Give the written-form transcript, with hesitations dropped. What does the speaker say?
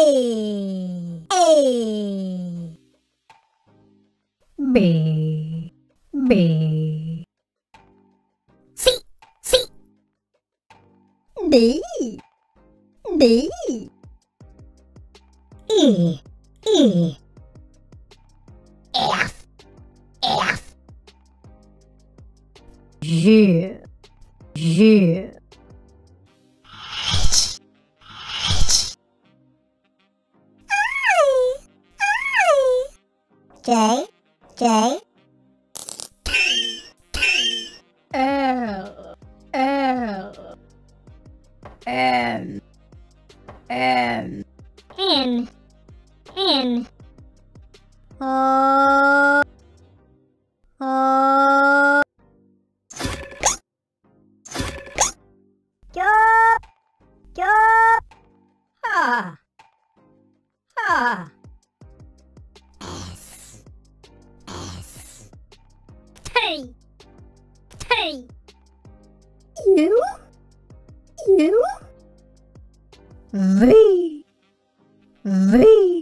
B, B, C, C, D, D, E, E, F, F, G, G, J, J, L, L, N, N, N, N, O, O, chớp, chớp, ha, ha, S, S, T, T, U, U, V, V,